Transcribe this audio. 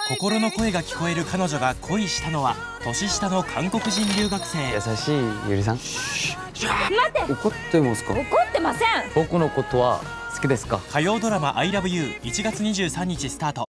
心の声が聞こえる彼女が恋したのは年下の韓国人留学生。 優しいゆりさん。 待って。 怒ってますか？ 怒ってません。 僕のことは好きですか？ 火曜ドラマ「I love you」1月23日スタート。